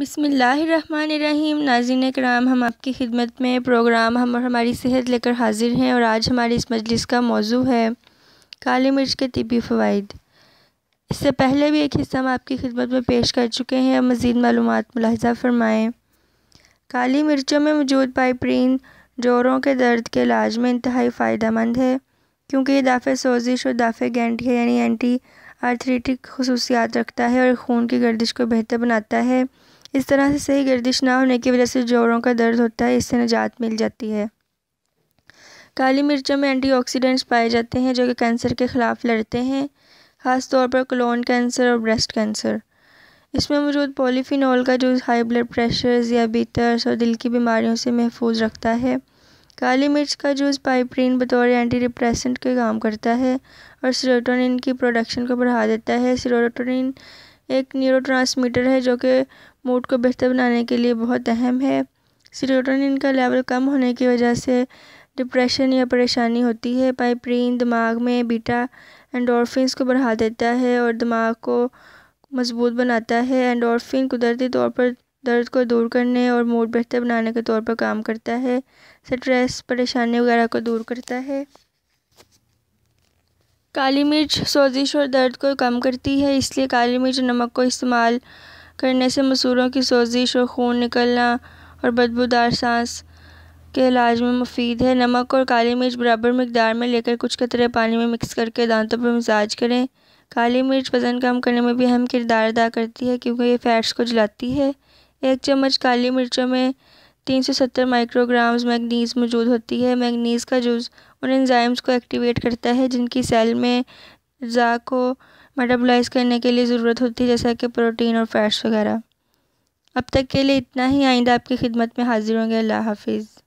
बिस्मिल्लाहिर्रहमानिर्रहीम। नाज़रीन कराम, हम आपकी खिदमत में प्रोग्राम हम और हमारी सेहत लेकर हाजिर हैं और आज हमारी इस मजलिस का मौजू है काली मिर्च के तिब्बी फ़वाइद। इससे पहले भी एक हिस्सा हम आपकी खिदमत में पेश कर चुके हैं। अब मज़ीद मालूमात मुलाहिज़ा फ़रमाएँ। काली मिर्चों में मौजूद पाइपरीन जोड़ों के दर्द के इलाज में इंतहाई फ़ायदेमंद है, क्योंकि ये दाफ़े सोजिश और दाफ़े गैंठी यानी एंटी आर्थराइटिक खुसूसियात रखता है और खून की गर्दिश को बेहतर बनाता है। इस तरह से सही गर्दिश ना होने की वजह से जोड़ों का दर्द होता है, इससे निजात मिल जाती है। काली मिर्चों में एंटीऑक्सीडेंट्स पाए जाते हैं जो कि कैंसर के ख़िलाफ़ लड़ते हैं, ख़ास तौर पर कोलोन कैंसर और ब्रेस्ट कैंसर। इसमें मौजूद पॉलीफिनॉल का जूस हाई ब्लड प्रेशर, ज़ियाबीतस और दिल की बीमारियों से महफूज रखता है। काली मिर्च का जूस पाइपरीन बतौर एंटी डिप्रेसेंट के काम करता है और सेरोटोनिन की प्रोडक्शन को बढ़ा देता है। सेरोटोनिन एक न्यूरोट्रांसमीटर है जो कि मूड को बेहतर बनाने के लिए बहुत अहम है। सेरोटोनिन का लेवल कम होने की वजह से डिप्रेशन या परेशानी होती है। पाइपरीन दिमाग में बीटा एंडोर्फिन्स को बढ़ा देता है और दिमाग को मजबूत बनाता है। एंडोर्फिन कुदरती तौर पर दर्द को दूर करने और मूड बेहतर बनाने के तौर पर काम करता है। स्ट्रेस, परेशानी वगैरह को दूर करता है। काली मिर्च सोजिश और दर्द को कम करती है, इसलिए काली मिर्च नमक को इस्तेमाल करने से मसूड़ों की सोजिश और खून निकलना और बदबूदार सांस के इलाज में मुफीद है। नमक और काली मिर्च बराबर मिकदार में लेकर कुछ कतरे पानी में मिक्स करके दांतों पर मसाज करें। काली मिर्च वज़न कम करने में भी अहम किरदार अदा करती है, क्योंकि ये फैट्स को जलाती है। 1 चम्मच काली मिर्चों में 370 माइक्रोग्राम्स मैग्नीज़ मौजूद होती है। मैग्नीज़ का जूस उन एंजाइम्स को एक्टिवेट करता है जिनकी सेल में ग़िज़ा को मेटाबोलाइज करने के लिए ज़रूरत होती है, जैसा कि प्रोटीन और फैट्स वगैरह। अब तक के लिए इतना ही। आइंदा आपकी खिदमत में हाजिर होंगे। अल्लाह हाफिज़।